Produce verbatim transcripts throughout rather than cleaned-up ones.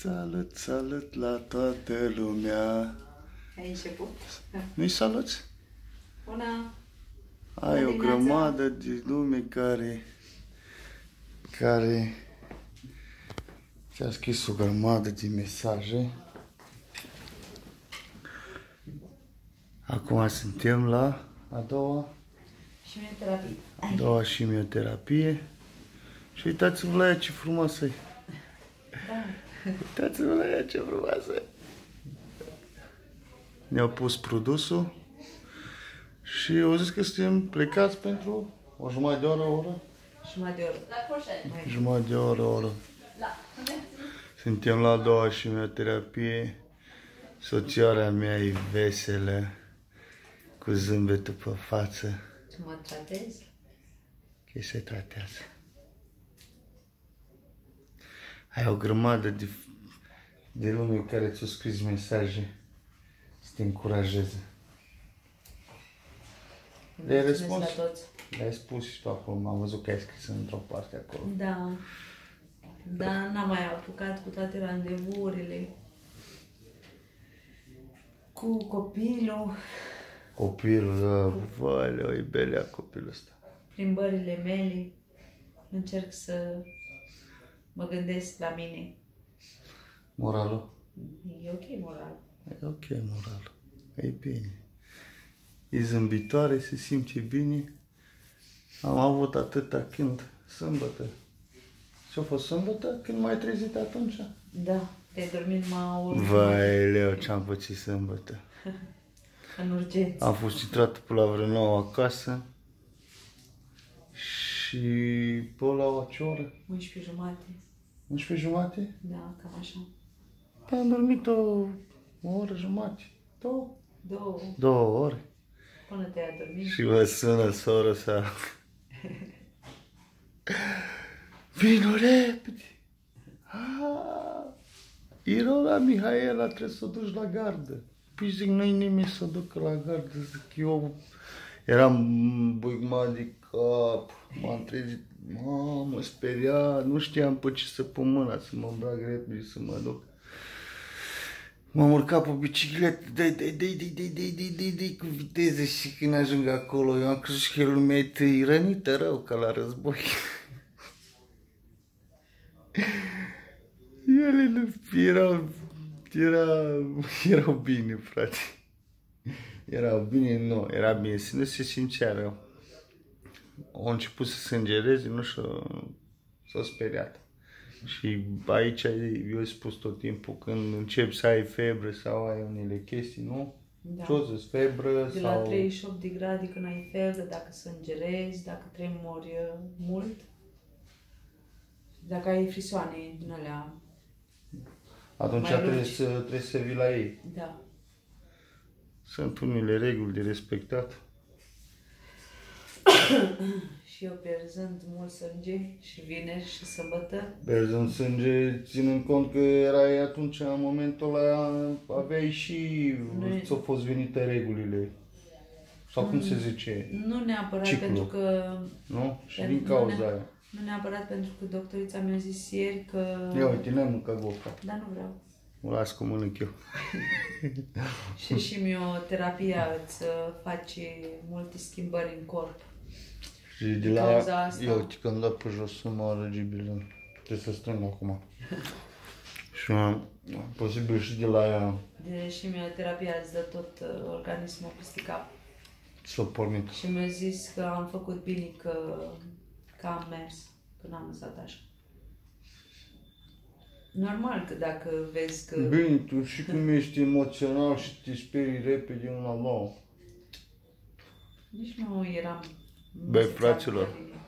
Salut, salut la toată lumea. Ai început? Nu-i saluți? Bună! Ai o grămadă de lume care care ți-a scris o grămadă de mesaje. Acum suntem la a doua Șimioterapie. a doua șimioterapie. Și uitați-vă la ea ce frumoasă e. Da. Uitați-vă la ea ce frumoasă e. Ne-au pus produsul și au zis că suntem plecați pentru o jumătate de oră, o oră. Jumătate de oră. Jumătate de oră, o oră. Suntem la a doua șimioterapie. Soțioara mea e veselă, cu zâmbetul pe față. Tu mă tratezi? Că se tratează. Ai o grămadă de, de lume care ți-au scris mesaje să te încurajeze. Le-ai răspuns? Le-ai spus și tu acolo, am văzut că ai scris într-o parte acolo. Da. Dar n-am mai apucat cu toate randevurile. Cu copilul. Copilul, da, vai, e belea copilul ăsta. Plimbările mele. Încerc să mă gândesc la mine. Moralul? E ok moral. E ok moralul. E bine. E zâmbitoare, se simte bine. Am avut atâta când sâmbătă. Și-a fost sâmbătă când m-ai trezit atunci? Da. Te-ai dormit numai o oră. Vai, leu, ce-am pățit sâmbătă. În urgență. Am fost intrat pe la vreo nouă acasă. Și pe la ce oră? unsprezece jumate. unsprezece jumate? Da, cam așa. Păi am dormit o, o oră jumate. Două? Două. Două ore. Până te-ai adormit. Și mă sună sora sa. Vino repede! Ah, era la Mihaela, trebuie să o duci la gardă. Păi zic, nu-i nimeni să o ducă la gardă. Zic, eu eram băigmat de cap, m-am trezit, mamă, speriat, nu știam pe ce să pun mâna, să mă îmbrac repede, să mă duc. M-am urcat pe bicicletă, dai, dai, dai, dai, dai, dai, dai, dai, dai, cu viteză și când ajung acolo, eu am crezut că lumea e rănită rău, ca la război. Ele nu erau, erau, erau bine, frate. Erau bine, nu, era bine, să nu se simțea rău. Au început să sângereze, nu știu, s-au speriat. Și aici eu spus tot timpul, când începi să ai febră sau ai unele chestii, nu? Da. Ce-o zis, febră de sau... la treizeci și opt de grade când ai febră, dacă sângerezi, dacă tremuri mult, dacă ai frisoane din alea. Atunci trebuie să, trebuie să vii la ei. Da. Sunt unele reguli de respectat. Și eu pierzând mult sânge și vineri și sâmbătă. Pierzând sânge, ținând cont că erai atunci, în momentul ăla, aveai și... ți-au fost venite regulile. Sau cum se zice? Nu neapărat ciclu. Pentru că... Nu? Și din cauza nu aia. Nu neapărat pentru că doctorița mi-a zis ieri că... Ia uite, n-am mâncat gofa. Dar nu vreau. Mă las cum mănânc eu. Și șimioterapia îți face multe schimbări în corp. Și de la aia, ia uite, când dă pe jos, sunt mă răgibil. Trebuie să strâng acum. Și posibil și de la aia... De șimioterapia îți dă tot uh, organismul peste cap. S-a pornit. Și mi-a zis că am făcut bine că, că am mers, că n-am lăsat așa. Normal că dacă vezi că... Bine, tu și cum ești emoțional și te sperii repede una la nouă. Nici nu eram... Băi, fraților,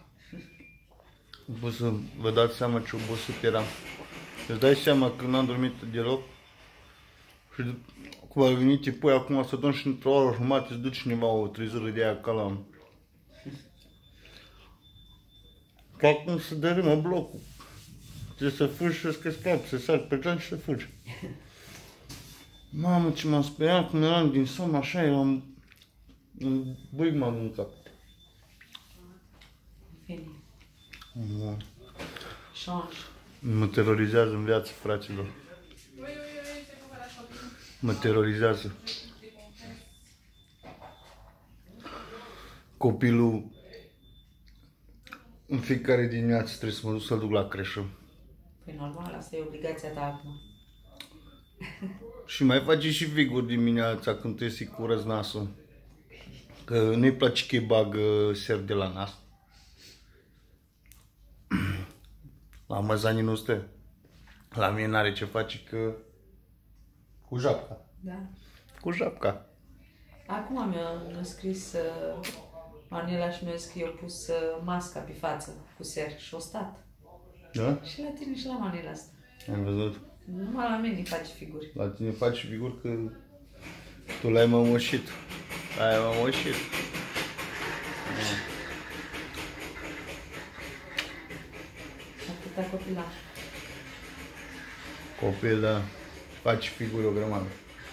pot să vă dați seama ce obosit eram. Îți dai seama că n-am dormit deloc și cum a venit tipul acum să dormi și într-o oră jumătate îți duci cineva o trezură de aia ca la... Ca acum să dărâmă blocul. Trebuie să fugi și să scapi, să sari pe geam și să fugi. Mamă, ce m-am speriat când eram din somn, așa eram... Un băic m-am mâncat. Bine. Mm. Șanj. Mă terorizează în viață, fraților. Mă terorizează. Copilul în fiecare dimineață trebuie să mă duc să-l duc la creșă. Păi normal, asta e obligația ta acum. Și mai face și figuri dimineața când trebuie să-i curăț nasul. Că nu-i place că-i bagă ser de la nas. La măzanii nu stă. La mine n-are ce face că cu japca. Da. Cu japca. Acum mi-a, mi-a scris uh, Manela și mi-a zis că eu pus uh, masca pe față cu ser și o stat. Da? Și la tine și la Manela asta. Am văzut. Numai la mine îi face figuri. La tine faci figuri că tu l-ai mămoșit. L-ai mămoșit. Atâta copila. Copil, da. Faci figuri o grămadă.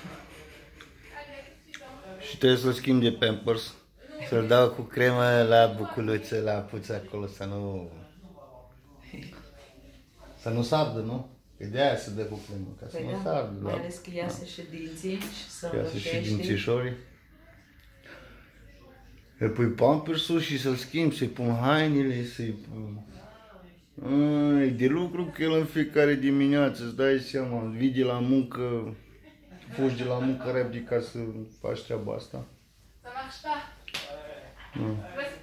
Și trebuie să-l schimb de Pampers. Să-l dau cu cremă la buculuță, la puță acolo, să nu... Să nu sardă, nu? Că de-aia se dă cu cremă, ca să Păi nu da, sardă. mai ales că iasă și dinții și să Iasă și învățești. dințișorii. Îi pui pampersul și să-l schimbi, să-i pun hainele, să-i pun... E de lucru că el în fiecare dimineață, îți dai seama, vii de la muncă, fugi de la muncă repede ca să faci treaba asta. Nu.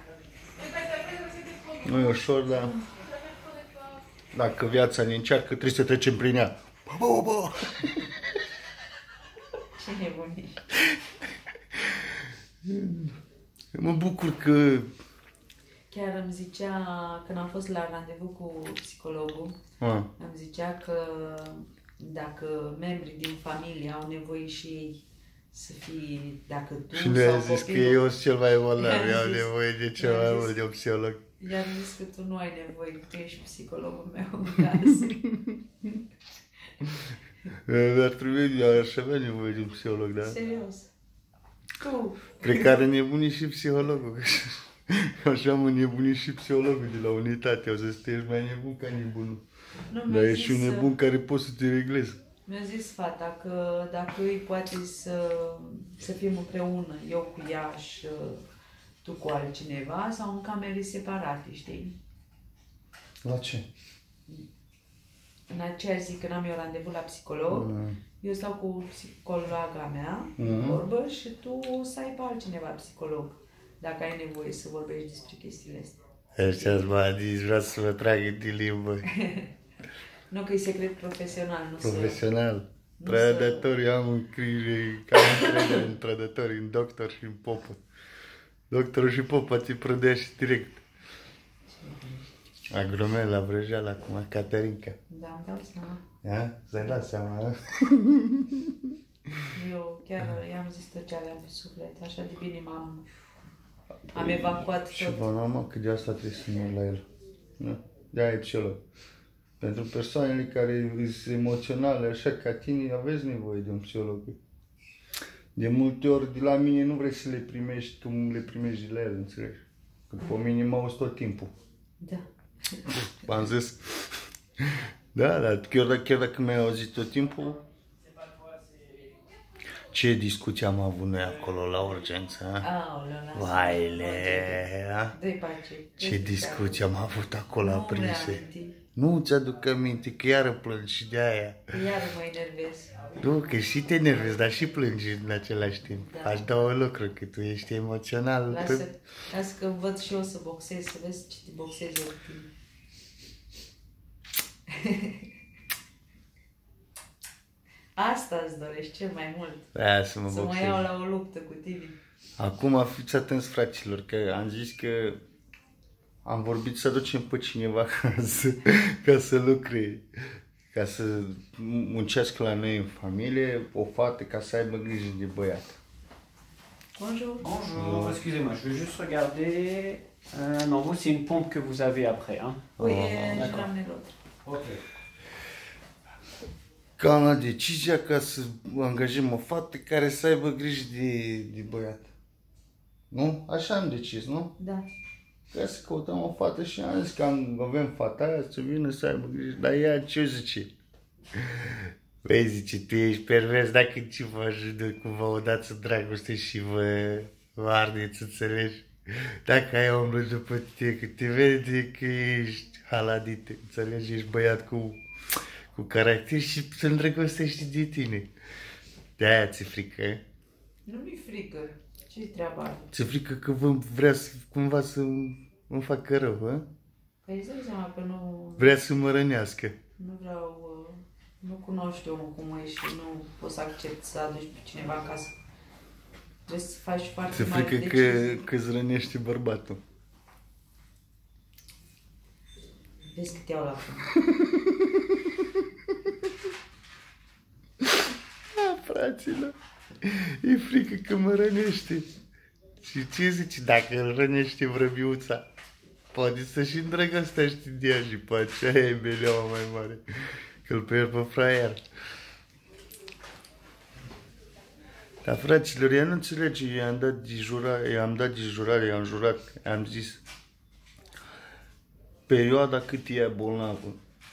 Nu e ușor, dar dacă viața ne încearcă, trebuie să trecem prin ea. Ba, ba, ba. Ce nebunii. Mă bucur că... Chiar îmi zicea, când am fost la randevu cu psihologul, A. îmi zicea că dacă membrii din familie au nevoie și ei să fie, dacă tu Și nu sau a zis copilul... că eu sunt cel mai bolnav, I-am eu am zis- nevoie de cel i-am mai zis- mult de un psiholog. I-am zis că tu nu ai nevoie, tu ești psihologul meu în casă. Ar trebui, aș avea nevoie de un psiholog, da? Serios. Tu. Cred că are nebunit și psihologul. Așa mă nebunit și psihologul de la unitate. Au zis, tu ești mai nebun ca nebunul. Nu, Dar mi-a ești și un zis, nebun care poți să te reglezi. mi-a zis fata că dacă îi poate să, să fim împreună, eu cu ea și uh, tu cu altcineva, sau în camere separate, știi? La ce? În aceea zi, când am eu randevu la psiholog, Mm. eu stau cu psicologa mea, Mhm. mm. vorbă, și tu să ai pe altcineva psiholog, dacă ai nevoie să vorbești despre chestiile astea. Așa m-a zis, vreau să mă trag de limbă. Nu că e secret profesional, nu să... Profesional. Nu Trădători, eu am încredere, că am încredere în trădători, în doctor și în popă. Doctorul și popa ți prădea și direct. Agromel la vrăjeală acum, Caterinca. Da, îmi dau seama. Ia? Ți-ai dat seama, da? Eu chiar i-am zis tot ce aveam pe suflet, așa de bine m-am... Am evacuat Și tot. vă mama că de asta trebuie să ne la el. Da? De-aia e psiholog. Pentru persoanele care sunt emoționale, așa ca tine, aveți nevoie de un psiholog. De multe ori de la mine nu vrei să le primești cum le primești de la el, înțelegi? Că pe mine mă auzi tot timpul. Da. V-am zis. Da, dar chiar, dacă- chiar dacă mi-ai auzit tot timpul, ce discuții am avut noi acolo la urgență, a? Aoleu, lasă. Vaile, a? Dă-i pace. Ce discuții am avut acolo Nu aprinse. reaminti. Nu ți-aduc aminte că iară plângi și de aia. Iar mă enervez. Nu, că și te enervezi, dar și plângi în același timp. Da. Faci două lucruri, că tu ești emoțional. Lasă, lasă că învăț și eu să boxez, să vezi ce te boxezi eu cu tine. Asta îți dorești cel mai mult. Aia să mă Să mă boxez. iau la o luptă cu tine. Acum fiți atenți, fraților, că am zis că am vorbit să ducem pe cineva ca să, ca să lucre, ca să muncească la noi în familie, o fată ca să aibă grijă de băiat. Bonjour. Bonjour, excusez-moi, je veux juste regarder. Euh, non, vous, c'est une pompe que vous avez après. Hein. Oui, Oh, e, și d'accord. la Nerod. Ok. Că am luat decizia ca să angajăm o fată care să aibă grijă de, de băiat. Nu? Așa am decis, nu? Da. Ca să căutăm o fată și am zis că am, avem fata aia să vină să aibă grijă. Dar ea ce zice? Băi, zice, tu ești pervers dacă ce vă ajută cumva odată dragoste și vă, vă ardeți, înțelegi? Dacă ai omul după tine, că te vede că ești haladit, înțelegi? Ești băiat cu, cu caracter și se îndrăgostește de tine. De-aia ți-e frică, e? Nu mi-e frică. Ce-i treaba are? Ți-e frică că vă vrea să, cumva să îmi facă rău, hă? Păi îți dai seama că nu, Vrea să mă rănească. nu vreau, uh, nu cunoști omul cum e și nu poți să accept să aduci pe cineva acasă. Trebuie să faci foarte Ți-e mari frică că, decizii. că îți rănește bărbatul. Vezi că te iau la fund. Ah, fraților, e frică că mă rănește. Și ce zici dacă îl rănește vrăbiuța? Poate să și îndrăgostește de ea și poate și aia e beleaua mai mare. Că-l pierd pe fraier. Dar fraților, ea nu înțelege, eu i-am dat de jurare, i-am dat de jurare, i-am jurat, am zis perioada cât e bolnavă.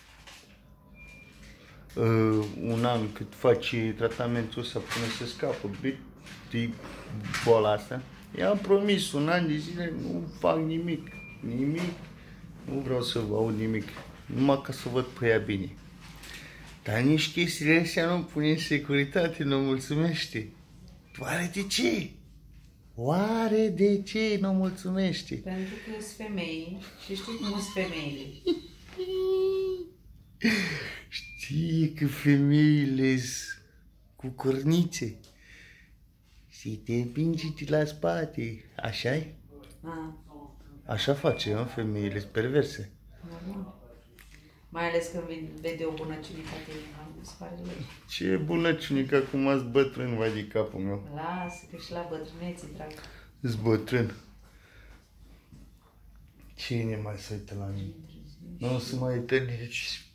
Uh, un an cât faci tratamentul ăsta până să scapă de boala asta. I-am promis un an de zile, nu fac nimic, nimic, nu vreau să vă aud nimic, numai ca să văd pe ea bine. Dar nici chestiile astea nu pune în securitate, nu mulțumește. Oare de ce? Oare de ce nu mulțumește? Pentru că sunt femei și știi cum sunt femeile. Știi că femeile sunt cu cornițe și te împingi la spate, așa-i? A, Așa face, în femeile sunt perverse. normal. Mai ales când vin- vede o bunăciunică a tine, mi se pare logic. Ce bunăciunică, acum ați bătrân, vai de capul meu. Lasă că și la bătrâneții, drag. Îți bătrân. Cine mai se uită la mine? Nu o să mai uită nici.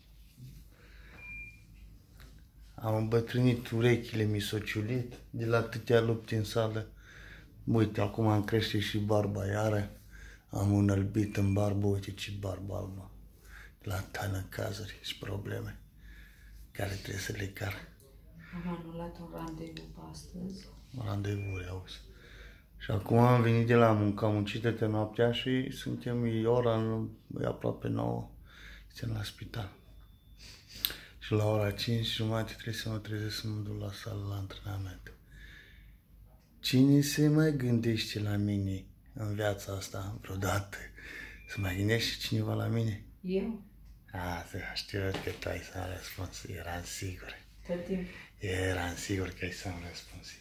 Am îmbătrânit, urechile mi s-au ciulit de la atâtea lupte în sală. Uite, acum îmi crește și barba iară. Am un albit în barbă, uite ce barbă albă. La tană cazuri și probleme care trebuie să le car. Am anulat un randevu pe astăzi. Randevuri, auzi. Și acum am venit de la muncă, am muncit de noaptea și suntem, e ora, e aproape nouă, suntem la spital. Și la ora cinci și jumătate trebuie să mă trezesc să mă duc la sală la antrenament. Cine se mai gândește la mine în viața asta vreodată? Să mai gândește cineva la mine? Eu? A, știu că tu ai să-mi răspuns, eram sigur. Tot timpul. Eram sigur că ai să-mi răspuns.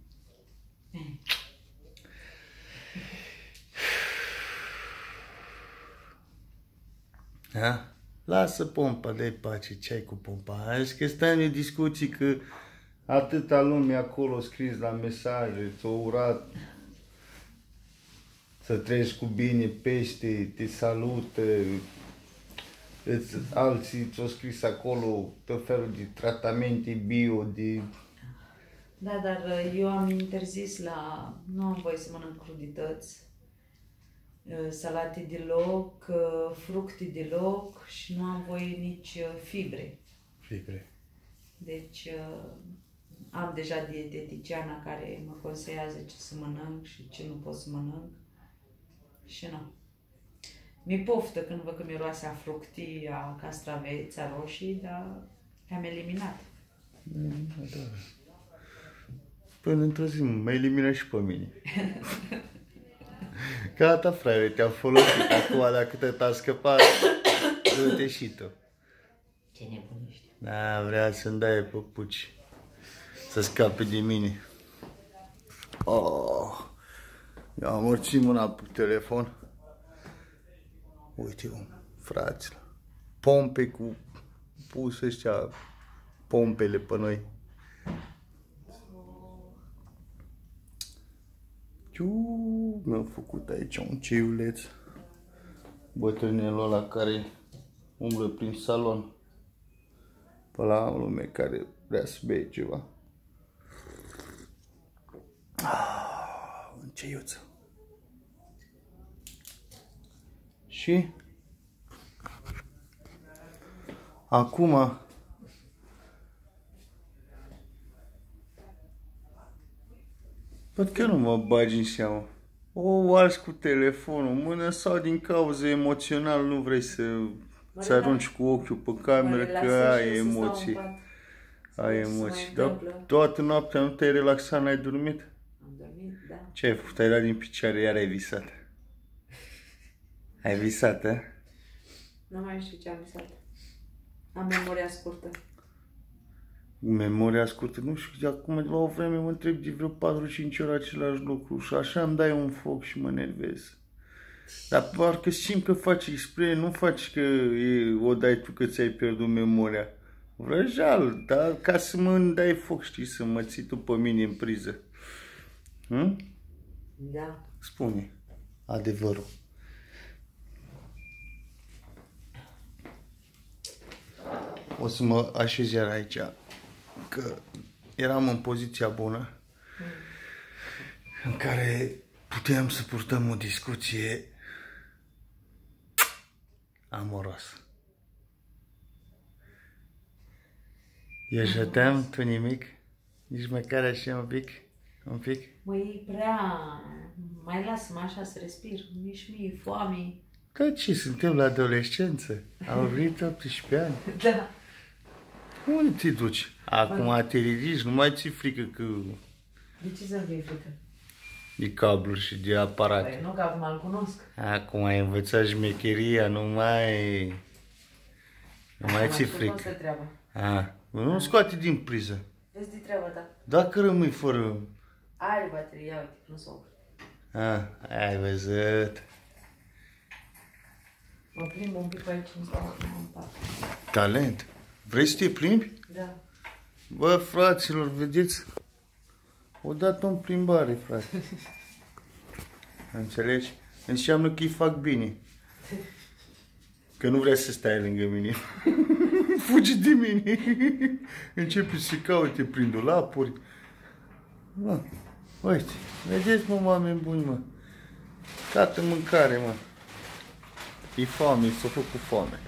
Da? Lasă pompa, de pace, ce ai cu pompa? Azi că stai în discuții că atâta lume acolo scris la mesaje, ți-o urat să treci cu bine peste, te salută, îți, alții ți-au scris acolo tot felul de tratamente bio, de... Da, dar eu am interzis la... Nu am voie să mănânc crudități, salate deloc, fructe deloc și nu am voie nici fibre. Fibre. Deci am deja dieteticiana care mă consează ce să mănânc și ce nu pot să mănânc. Și nu. Mi-e poftă când văd că miroase a fructii, a castraveți, a roșii, dar le-am eliminat. Mm, da. Până într-o zi mă elimina și pe mine. Gata, frate, te-am folosit acum, dacă te a scăpat, du-te și tu. Ce nebunești. Da, vrea să-mi dai păpuci, să scape de mine. Oh, eu am urțit mâna pe telefon. Uite, cum, fraților, pompe cu pus ăștia, pompele pe noi. Ciu, mi-am făcut aici un ceiuleț. Bătrânelul ăla care umblă prin salon. Pe la lume care vrea să bei ceva. Ah, un ceiuță. Și acum Văd că nu mă bagi în seamă. O arzi cu telefonul în mână sau din cauza emoțional nu vrei să ți arunci cu ochiul pe cameră că ai emoții. Ai emoții. Dar toată noaptea nu te-ai relaxat, n-ai dormit? Am dormit, da. Ce ai făcut? Ai dat din picioare, iar ai visat. Ai visat, a? Nu mai știu ce am visat. Am memoria scurtă. Memoria scurtă, nu știu, acum de la o vreme mă întreb de vreo patru-cinci ori același lucru și așa îmi dai un foc și mă nervez. Dar parcă simt că faci expre, nu faci că e, o dai tu că ți-ai pierdut memoria. Vrăjeal, dar ca să mă dai foc, știi, să mă ții tu pe mine în priză. Hm? Da. Spune adevărul. O să mă așez iar aici, că eram în poziția bună în care puteam să purtăm o discuție amoroasă. Eu jăteam, tu nimic? Nici măcar așa un pic? Un pic? Măi, prea... Mai lasă-mă așa să respir. Nici mie foame. Că ce, suntem la adolescență? Am venit optsprezece ani. Da. Unde te duci? Acum te ridici, nu mai ți frică că... De ce să-mi fie frică? De cabluri și de aparate. Păi nu, că acum îl cunosc. Acum ai învățat șmecheria, nu mai... Nu mai ți frică. Treaba. A, nu scoate din priză. Vezi de treaba ta. Dacă rămâi fără... Are baterie, ia uite, nu s-o opri. A, ai văzut. Mă plimb un pic pe aici, nu stau acum în pat. Talent. Vrei să te plimbi? Da. Bă, fraților, vedeți? O dată în plimbare, frate. Înțelegi? Înseamnă că îi fac bine. Că nu vrea să stai lângă mine. Fugi de mine. Începe să caute prin dulapuri. Mă, uite, vedeți, mă, oameni buni, mă. Toată mâncare, mă. E foame, s-o făcut cu foame.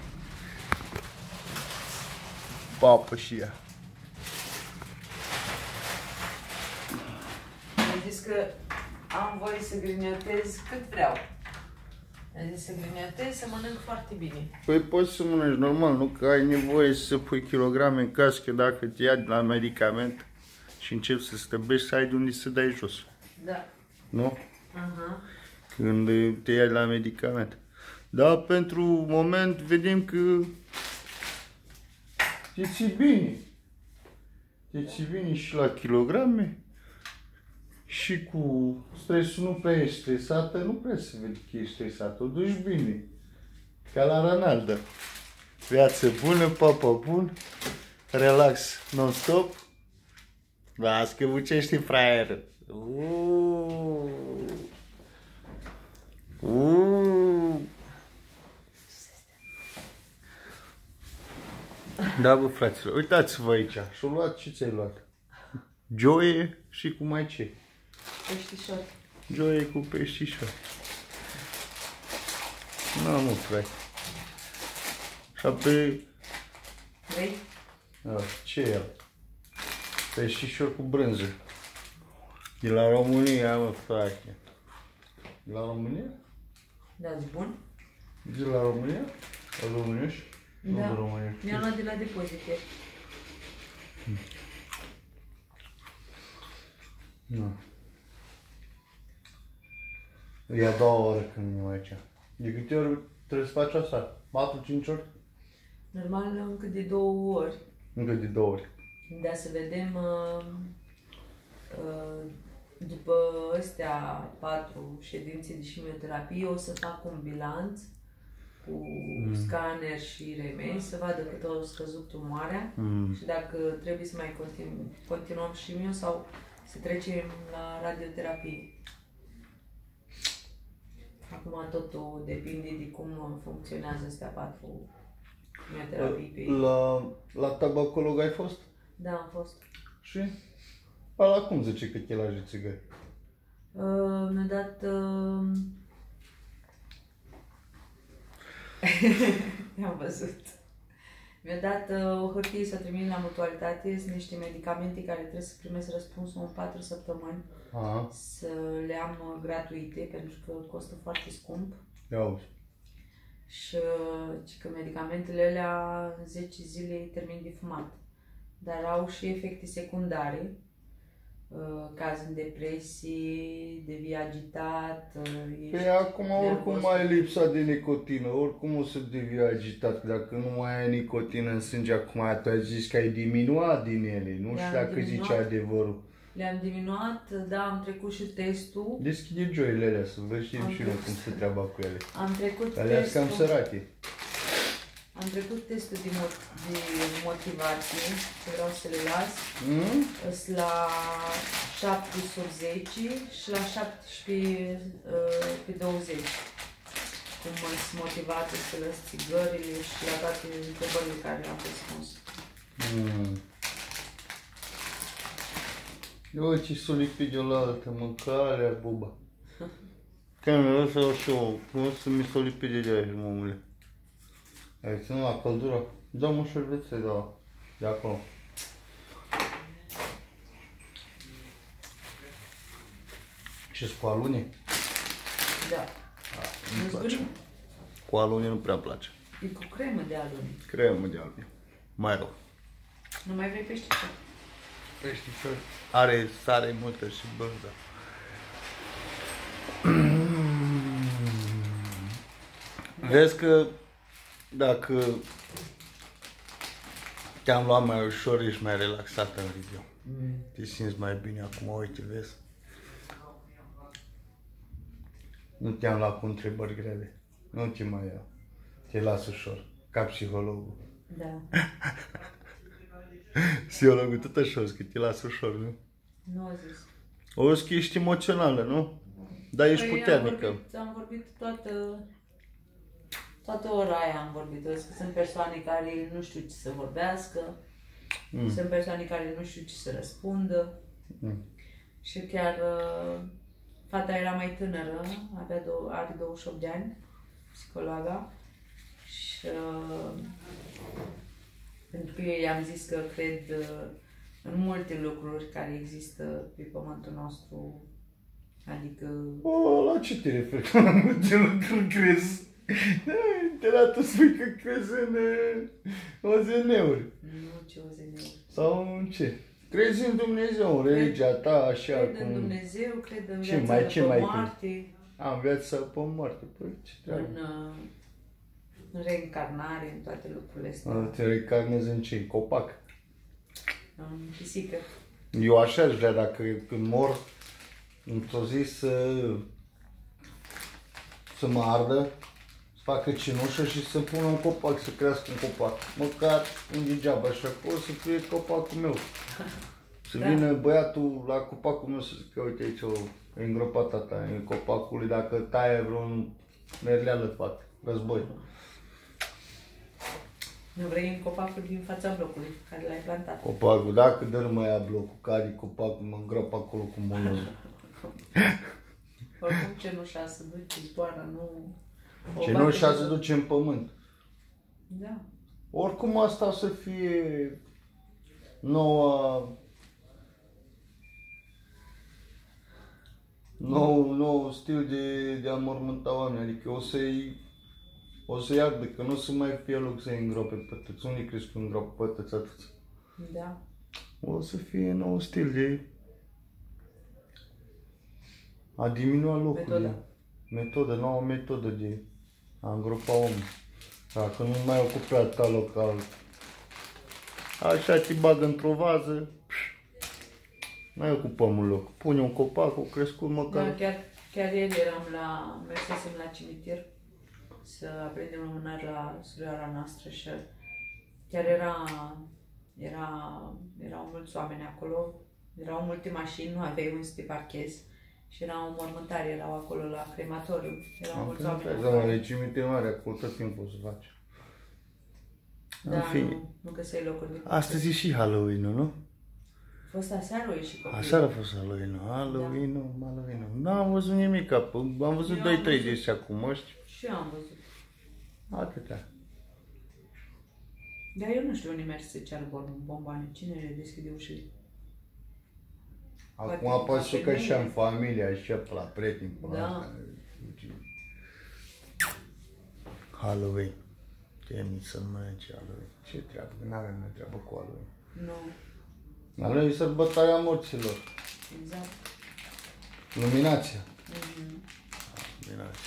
Papă și ea. Am zis că am voie să griniotez cât vreau. Am zis să griniotez, să mănânc foarte bine. Păi poți să mănânci normal, nu? Că ai nevoie să pui kilograme în cască dacă te ia de la medicament și începi să stăbești, să ai de unde să dai jos. Da. Nu? Aha. Când te ia de la medicament. Dar pentru moment vedem că te ții bine. Te ții bine și la kilograme și cu stresul nu prea ești stresată, nu prea se vede că ești stresată, o duci bine. Ca la Ronaldo. Viață bună, papa bun, relax non-stop. Las că bucești fraierul. Uuuu. Uuuu. Da, bă, fraților, uitați-vă aici. Și-o luat, ce ți-ai luat? Joie și cu mai ce? Peștișor. Joie cu peștișor. Nu, nu, frate. Și pe... Vrei? A, ce e el? Peștișor cu brânză. De la România, mă, frate. De la România? Da-ți bun? De la România? La românești? Da. Nu de România. Mi-am luat de la depozite. Nu. E a doua oră când vin aici. De câte ori trebuie să faci asta? patru-cinci ori? Normal încă de două ori. Încă de două ori. Da, să vedem uh, uh, după astea patru ședințe de șimioterapie o să fac un bilanț cu mm. scanner și R M I să vadă cât a scăzut tumoarea mm. și dacă trebuie să mai continu, continuăm șimio sau să trecem la radioterapie. Acum totul depinde de cum funcționează astea patru șimioterapii. La, la tabacolog ai fost? Da, am fost. Și? Ala cum zice că chelaje țigări? Uh, mi-a dat... Uh... I-am văzut. Mi-a dat uh, o hârtie să trimit la mutualitate, sunt niște medicamente care trebuie să primesc răspunsul în patru săptămâni. Aha. Să le am uh, gratuite, pentru că costă foarte scump. Ia auzi. Și uh, că medicamentele alea în zece zile termin de fumat. Dar au și efecte secundare. Uh, caz în depresii, devii agitat. Uh, Păi acum oricum nervos. ai lipsa de nicotină, oricum o să devii agitat. Dacă nu mai ai nicotină în sânge, acum tu ai zis că ai diminuat din ele. Nu știu Le-am dacă diminuat. zice adevărul. Le-am diminuat, da, am trecut și testul. Deschide joile alea să vă știm Am și noi trecut. cum se treaba cu ele. Am trecut Alea sunt cam testul. sărache. Am trecut testul de, mo- de motivație, că vreau să le las. Mm? Sunt la șapte sub zece și la șaptesprezece uh, pe douăzeci. Cum sunt motivată să las țigările și la toate întrebările care le-am răspuns. Mm. Eu ce s-o lipit de la altă mâncare, buba. Că mi-o să o și eu, cum să mi s-o lipit de aici, mămule. Ai ținut la căldură? Dă-mă șervețe de, la, de acolo. Și-s cu alune? Da. Nu-mi Nu-ți place. buni? Cu alune nu prea-mi place. E cu cremă de alune. Cremă de alune. Mai rău. Nu mai vrei peștișor? Peștișor. Are sare multă și bănză. Vezi că dacă te-am luat mai ușor, ești mai relaxat în video. Mm. Te simți mai bine acum, uite, vezi? Nu te-am luat cu întrebări grele. Nu te mai iau. Te las ușor, ca psihologul. Da. Psihologul tot așa o că te las ușor, nu? Nu a zis. O că ești emoțională, nu? Dar ești Păi puternică. Am vorbit, am vorbit toată, toată ora aia am vorbit. O că sunt persoane care nu știu ce să vorbească, Mm. sunt persoane care nu știu ce să răspundă. Mm. Și chiar uh, fata era mai tânără, avea dou- are douăzeci și opt de ani, psihologa. Și uh, pentru că eu i-am zis că cred uh, în multe lucruri care există pe pământul nostru. Adică... O, la ce te referi că la multe lucruri crezi? De la tu spui că crezi în uh, O Z N-uri. Nu ce o zi Sau în ce? Crezi în Dumnezeu, în religia ta, așa Cred cum... în Dumnezeu, cred în Ce viața mai- ce după mai moarte, Am viață sau pe moarte. Păi ce treabă? în, uh, în reîncarnare, în toate lucrurile astea, A, te recarnezi în ce? Copac. în pisică. Eu așa aș vrea, dacă când mor, într-o zi să, să mă ardă, să facă cenușă și să pună un copac, să crească un copac. Măcar un degeaba și acolo să fie copacul meu. Să Da. vină băiatul la copacul meu să zică, uite aici o e îngropat tata, e copacul, dacă taie vreun merleală fac, război. Nu vrei în copacul din fața blocului, care l-ai plantat. Copacul, dacă dărâmă ia blocul, care copacul, mă îngrop acolo cu molozul. Oricum cenușa se duce, zboară, nu... o Cenușa bate se de- duce în pământ. Da. Oricum asta o să fie noua nou, nou stil de, de a mormânta oameni, adică o să-i o să-i ardă, că nu o să mai fie loc să-i îngrope pătăți. Unii crezi că îngropă pătăți atât? Da. O să fie nou stil de a diminua locul. Metodă. Metodă, nouă metodă de a îngropa omul. Dacă nu mai ocupi alta local, așa te bagă într-o vază, mai ocupăm un loc. Pune un copac, o crescut măcar. Da, chiar, chiar ieri eram la, mersesem la cimitir să aprindem lumânări la surioara noastră și chiar era, era, erau mulți oameni acolo, erau multe mașini, nu aveai unde să te parchezi și era o mormântare, erau acolo la crematoriu, erau mulți oameni Da, acolo. de cimitir mare, acolo tot timpul o să faci. În Da, fine, nu, nu găseai locuri de astăzi e și Halloween-ul, nu? A fost aseară, e și copilul. Aseară a fost Halloween-ul, Halloween-ul, Halloween-ul. N-am văzut nimic, am văzut Eu doi am trei văzut. de și acum, știi? Și eu am văzut. Atâtea. Dar eu nu știu unde merge să ceară bomboane. Cine le deschide ușile? Acum apoi să că așa în familie, așa pe la prieteni, pe la Da. asta. Halloween. Ce mi să nu mănânce Halloween? Ce treabă? Că n-avem noi treabă cu Halloween. Nu. La noi e sărbătoarea morților. Exact. Luminația. Mhm. Luminația.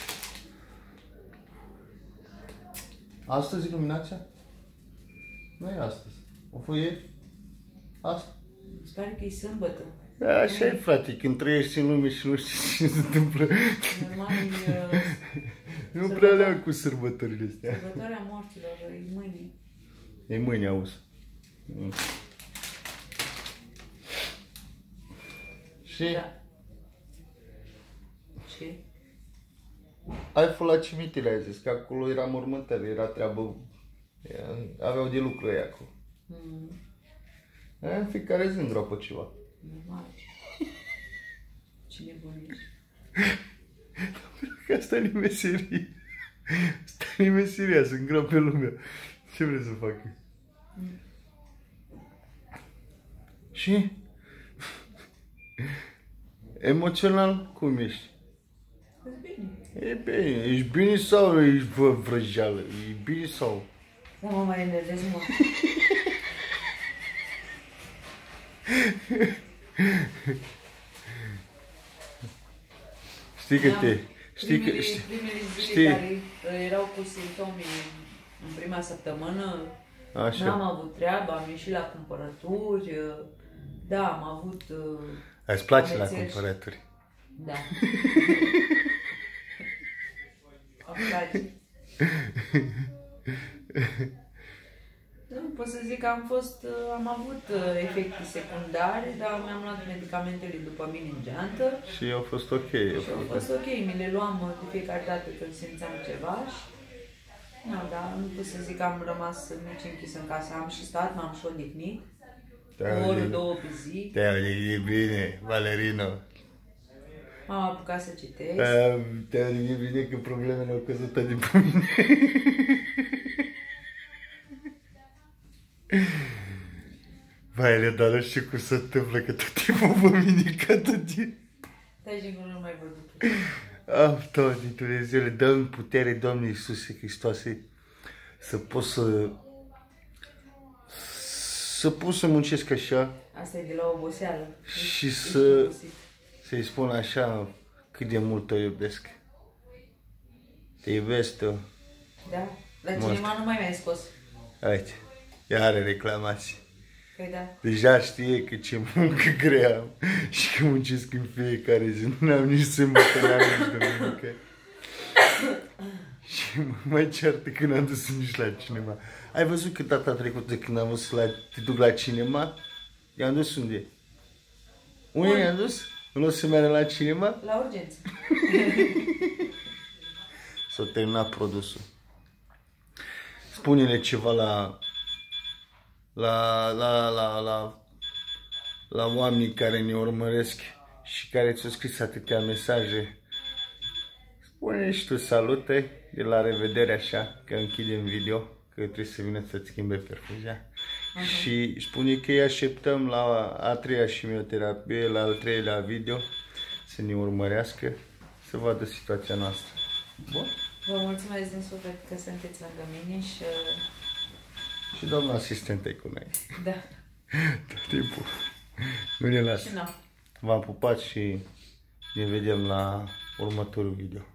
Astăzi e luminația? Nu e astăzi. O fost ieri? Asta? Mi se pare că e sâmbătă. Da, așa e, frate, când trăiești în lume și nu știi ce se întâmplă. Normal e Nu prea le-am cu sărbătorile astea. sărbătoarea morților, e mâine. E mâine, auzi. Mm. Și Da. Ce? ai fost la cimitire, ai zis, că acolo era mormântare, era treabă, era- aveau de lucru ei acolo. Mm. Aia în fiecare zi îngropă ceva. Normal. Ce nebun ești? Că asta e meserie. Asta e meseria, să îngrope lumea. Ce vrei să fac? Mm. Și? Emoțional, cum ești? E bine. E bine, ești bine sau ești vă vrăjeală? E bine sau? Nu mă mai enervez, mă. Știi că Da. te... Știi că... Primele, Știi, primele zile știi- care uh, erau cu simptome în prima săptămână, Așa. n-am avut treabă, am ieșit la cumpărături, uh, da, am avut... uh, Îți place la Amețești. cumpărături. Da. Îmi place. Nu pot să zic că am fost, uh, am avut uh, efecte secundare, dar mi-am luat medicamentele după mine în geantă Și au fost ok. au și au fost- fost ok, mi le luam uh, de fiecare dată când simțeam ceva și nu, dar nu pot să zic că am rămas nici închis în casă, am și stat, m-am și odihnit, Te-ai o oră, odihnit. două pe zi, Te-ai odihnit bine, Valerino. m-am apucat să citesc. Te-ai te-ai odihnit bine că problemele au căzut din pe mine. Vai, le dar nu știu cum se întâmplă că tot timpul vă mine ca tot timpul. Stai și nu mai vorbit. Ah, Doamne Dumnezeule, dă-mi putere, Doamne Iisuse Hristoase, să pot să... să pot să muncesc așa Asta e de la oboseală. și Ești să... obosit. să-i spun așa cât de mult o iubesc. Te iubesc tu. Da? La Mult. cinema nu mai mi-ai scos. Uite, iară reclamații. Păi da. Deja știe că ce muncă grea am și că muncesc în fiecare zi. Nu am nici sâmbătă, n-am nici duminică. Și mă mai ceartă când am dus nici la cinema. Ai văzut că data trecută când am văzut la, te duc la cinema? I-am dus unde? Unde Unde? i-am dus? Nu o să meargă la cinema? La urgență. S-a terminat produsul. Spune-le ceva la la, la, la, la, la oamenii care ne urmăresc și care ți-au scris atâtea mesaje. Spune și tu salute, de la revedere așa, că închidem video, că trebuie să vină să-ți schimbe perfuzia. Aha. Și spune că îi așteptăm la a treia șimioterapie, la al treilea video, să ne urmărească, să vadă situația noastră. Bun? Vă mulțumesc din suflet că sunteți lângă mine și... Și doamna asistentă e cu noi. Da. Tot timpul. Nu ne lasă. Și nu. V-am pupat și ne vedem la următorul video.